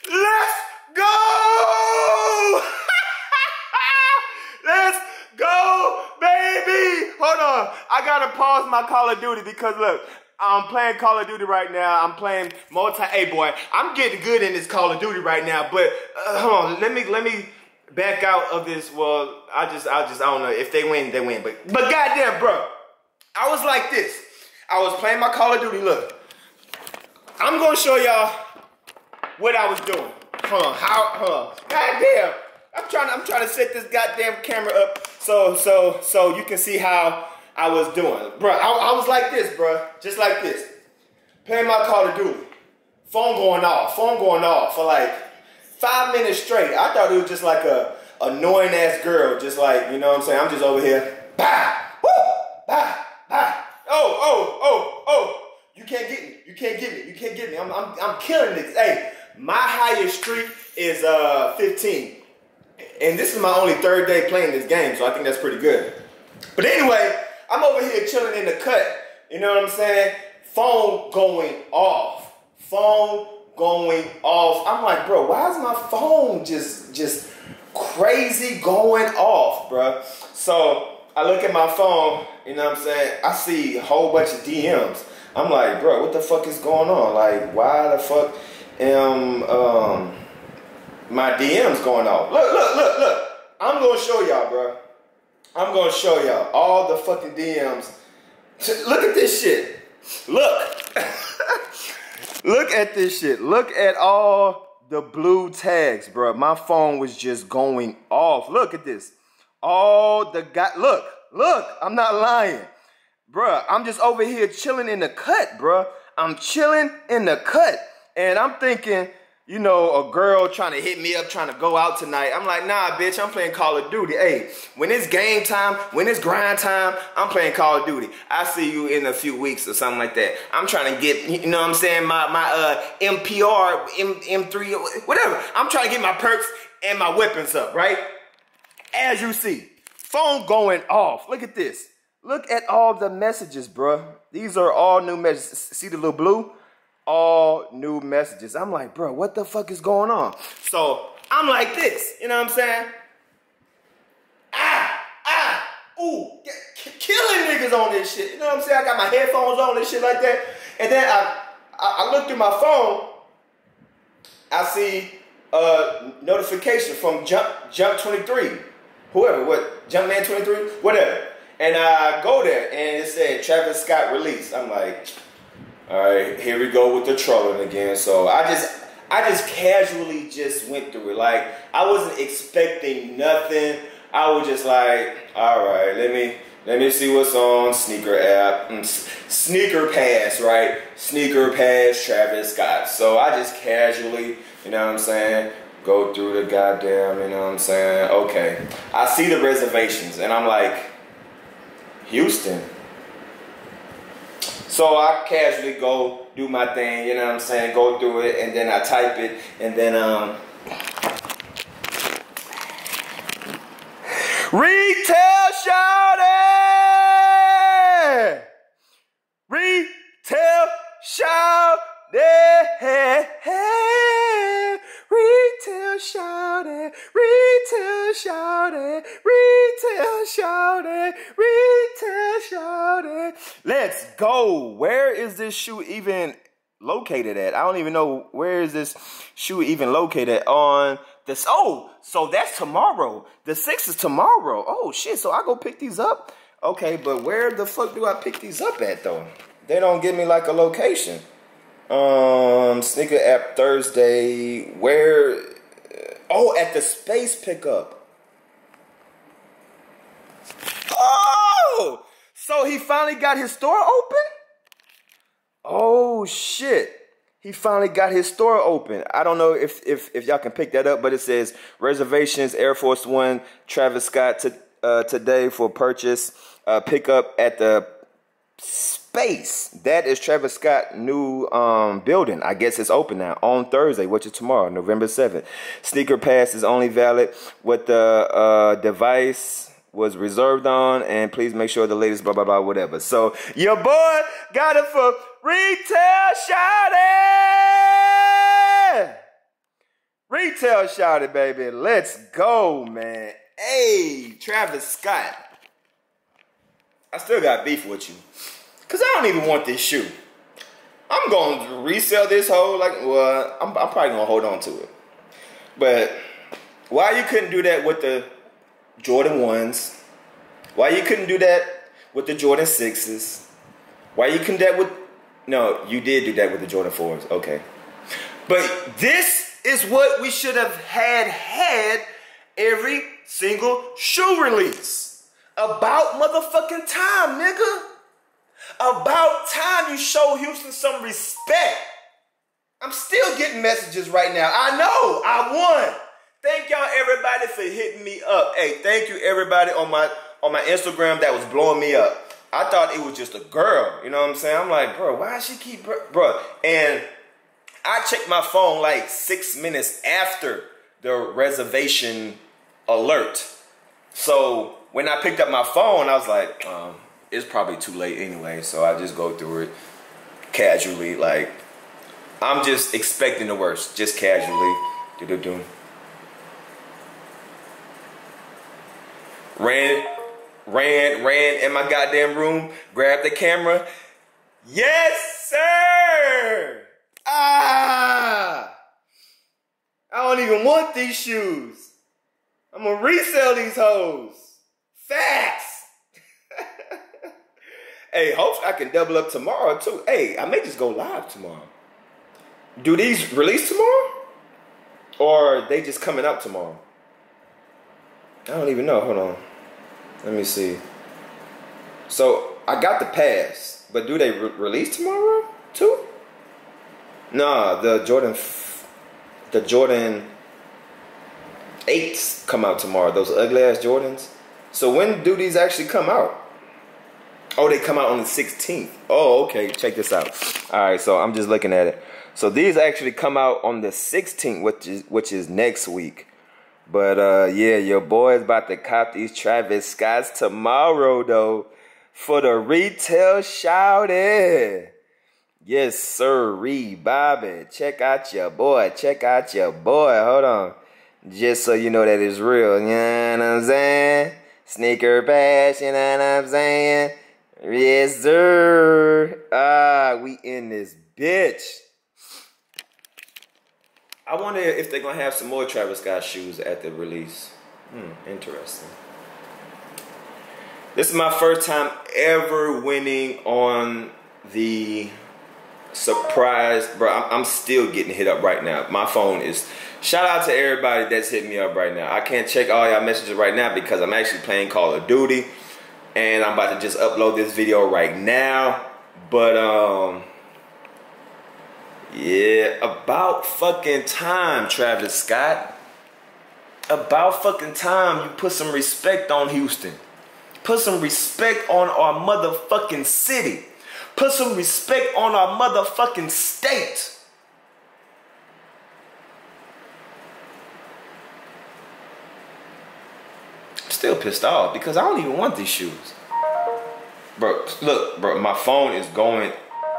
Let's go! Let's go, baby! Hold on. I gotta pause my Call of Duty because look, I'm playing Call of Duty right now. I'm playing hey boy, I'm getting good in this Call of Duty right now, but hold on, let me back out of this. Well, I don't know. If they win, they win. But goddamn, bro, I was like this. I was playing my Call of Duty. Look, I'm gonna show y'all what I was doing. Hold on. Goddamn, I'm trying to set this goddamn camera up so you can see how I was doing, bro. I was like this, bro, just like this, playing my Call of Duty. Phone going off for like 5 minutes straight. I thought it was just like a annoying ass girl, just like, you know what I'm saying? I'm just over here, bah, woo, bah, bah. Oh, you can't get me. You can't get me. I'm killing this. Hey, my highest streak is 15. And this is my only 3rd day playing this game, so I think that's pretty good. But anyway, I'm over here chilling in the cut. You know what I'm saying? Phone going off. I'm like, bro, why is my phone just crazy going off, bro? So I look at my phone, you know what I'm saying? I see a whole bunch of DMs. I'm like, bro, what the fuck is going on? Like, why the fuck am my DMs going off? Look. I'm gonna show y'all, bro. I'm gonna show y'all all the fucking DMs. Look at this shit. Look. Look at this shit. Look at all the blue tags, bro. My phone was just going off. Look at this. All the look, I'm not lying. Bruh, I'm just over here chilling in the cut, bruh. I'm chilling in the cut. And I'm thinking, you know, a girl trying to hit me up, trying to go out tonight. I'm like, nah, bitch, I'm playing Call of Duty. Hey, when it's game time, when it's grind time, I'm playing Call of Duty. I see you in a few weeks or something like that. I'm trying to get, you know what I'm saying, my MPR, M3, whatever. I'm trying to get my perks and my weapons up, right? As you see, phone going off. Look at this. Look at all the messages, bruh. These are all new messages. See the little blue? All new messages. I'm like, bro, what the fuck is going on? So I'm like this, you know what I'm saying? Killing niggas on this shit. You know what I'm saying? I got my headphones on and shit like that. And then I look through my phone. I see a notification from Jump 23. Whoever, what, Jumpman 23? Whatever. And I go there and it said Travis Scott release. I'm like, all right, here we go with the trolling again. So I just casually just went through it. Like, I wasn't expecting nothing. I was just like, all right, let me see what's on Sneaker app. Sneaker Pass, right? Sneaker Pass, Travis Scott. So I just casually, you know what I'm saying, go through the goddamn, you know what I'm saying? Okay. I see the reservations and I'm like, Houston. So I casually go do my thing, you know what I'm saying, go through it, and then I type it, and then, Retail Shawty! Retail Shawty! Retail Shawty! Retail Shawty! Retail Shawty! Retail Shawty! Let's go! Where is this shoe even located at? I don't even know where is this shoe even located on this. Oh, so that's tomorrow. The 6th is tomorrow. Oh shit, so I go pick these up? Okay, but where the fuck do I pick these up at though? They don't give me like a location. Sneaker app Thursday. Where? Oh, at the space pickup. Oh, so he finally got his store open? Oh shit. He finally got his store open. I don't know if y'all can pick that up, but it says reservations, Air Force One, Travis Scott today for purchase. Pick up at the space. That is Travis Scott new building. I guess it's open now on Thursday, which is tomorrow, November 7th. Sneaker Pass is only valid with the device was reserved on, and please make sure the latest blah blah blah whatever. So your boy got it for Retail Shawty. retail shouted, baby. Let's go, man. Hey, Travis Scott. I still got beef with you. Because I don't even want this shoe. I'm going to resell this whole, well, I'm probably going to hold on to it. But why you couldn't do that with the Jordan 1s? Why you couldn't do that with the Jordan 6s? Why you couldn't do that with... No, you did do that with the Jordan 4s. Okay. But this is what we should have had every single shoe release. About motherfucking time, nigga. About time you show Houston some respect. I'm still getting messages right now. I know, I won. Thank y'all everybody for hitting me up. Hey, thank you everybody on my Instagram that was blowing me up. I thought it was just a girl, you know what I'm saying? I'm like, bro, why she keep, bro? And I checked my phone like 6 minutes after the reservation alert. So when I picked up my phone, I was like, it's probably too late anyway. So I just go through it casually. Like, I'm just expecting the worst, just casually. Ran in my goddamn room, grabbed the camera. Yes, sir! I don't even want these shoes. I'm gonna resell these hoes. Fast! Hey, hopefully I can double up tomorrow too. Hey, I may just go live tomorrow. Do these release tomorrow? Or are they just coming out tomorrow? I don't even know, hold on. Let me see. So, I got the pass, but do they release tomorrow too? Nah, the Jordan 8s come out tomorrow, those ugly ass Jordans. So when do these actually come out? Oh, they come out on the 16th. Oh, okay, check this out. All right, so I'm just looking at it. So these actually come out on the 16th, which is next week. But yeah, your boy's about to cop these Travis Scotts tomorrow though, for the retail shouty. Yes, sir, Bobby. Check out your boy. Check out your boy. Hold on. Just so you know that it's real. You know what I'm saying? Sneaker bash, you know what I'm saying? Yes, sir. We in this bitch. I wonder if they're going to have some more Travis Scott shoes at the release. Interesting. This is my first time ever winning on the surprise. Bro, I'm still getting hit up right now. My phone is... Shout out to everybody that's hitting me up right now. I can't check all y'all messages right now because I'm actually playing Call of Duty. And I'm about to just upload this video right now. But, yeah, about fucking time, Travis Scott. About fucking time you put some respect on Houston. Put some respect on our motherfucking city. Put some respect on our motherfucking state. Still pissed off because I don't even want these shoes. Bro, look, bro, my phone is going.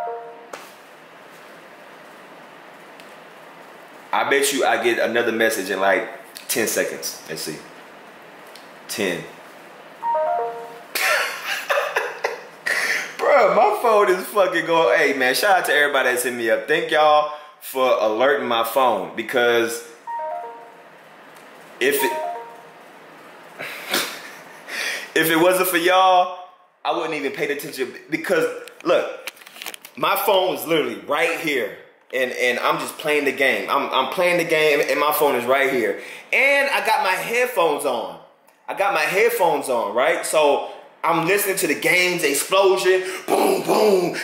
I bet you I get another message in like 10 seconds. Let's see. 10. Bro, my phone is fucking going. Hey, man, shout out to everybody that's hit me up. Thank y'all for alerting my phone because if it wasn't for y'all, I wouldn't even pay attention because, look, my phone is literally right here. And I'm just playing the game. I'm playing the game and my phone is right here. And I got my headphones on. Right? So I'm listening to the game's explosion. Boom, boom.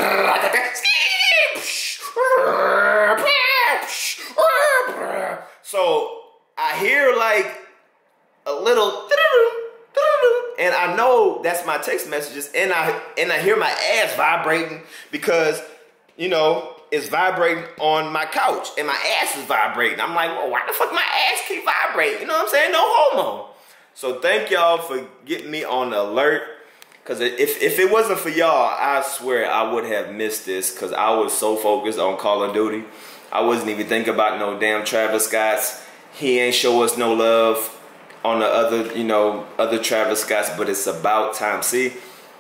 So I hear like a little, and I know that's my text messages, and I hear my ass vibrating because, you know, it's vibrating on my couch, and my ass is vibrating. I'm like, well, why the fuck my ass keep vibrating? You know what I'm saying? No homo. So thank y'all for getting me on the alert, because if it wasn't for y'all, I swear I would have missed this, because I was so focused on Call of Duty. I wasn't even thinking about no damn Travis Scott's. he ain't show us no love on the other, you know, other Travis Scotts, but it's about time. See,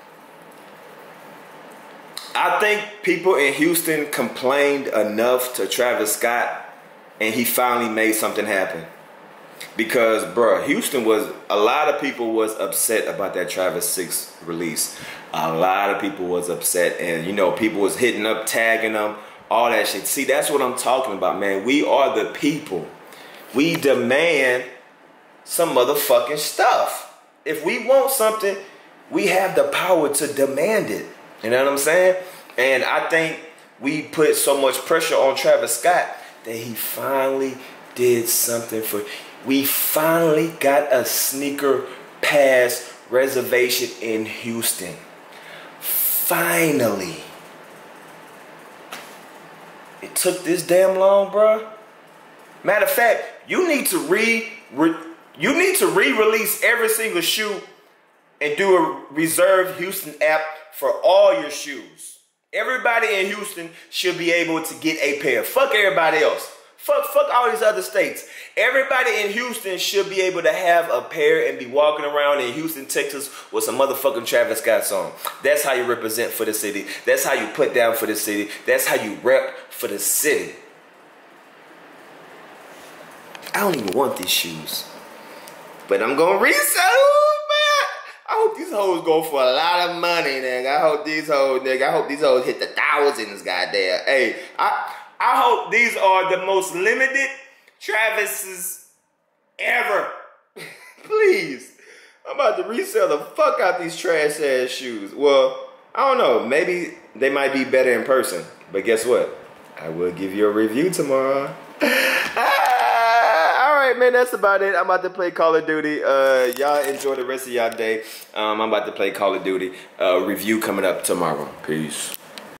I think people in Houston complained enough to Travis Scott, and he finally made something happen. Because, bruh, Houston was, a lot of people was upset about that Travis 6 release. A lot of people was upset, and, you know, people was hitting up, tagging them, all that shit. See, that's what I'm talking about, man. We are the people. We demand some motherfucking stuff. If we want something, we have the power to demand it. You know what I'm saying? And I think we put so much pressure on Travis Scott that he finally did something for... We finally got a sneaker pass reservation in Houston. Finally. It took this damn long, bro. Matter of fact, you need to re-release every single shoe and do a reserve Houston app for all your shoes. Everybody in Houston should be able to get a pair. Fuck everybody else. Fuck all these other states. Everybody in Houston should be able to have a pair and be walking around in Houston, Texas with some motherfucking Travis Scott song. That's how you represent for the city. That's how you put down for the city. That's how you rep for the city. I don't even want these shoes, but I'm gonna resell them, man. I hope these hoes go for a lot of money, nigga. I hope these hoes hit the thousands, goddamn. Hey, I hope these are the most limited Travises ever. Please. I'm about to resell the fuck out these trash ass shoes. Well, I don't know. Maybe they might be better in person. But guess what? I will give you a review tomorrow. Alright, man, that's about it. I'm about to play Call of Duty. Y'all enjoy the rest of y'all day. I'm about to play Call of Duty. Review coming up tomorrow. Peace.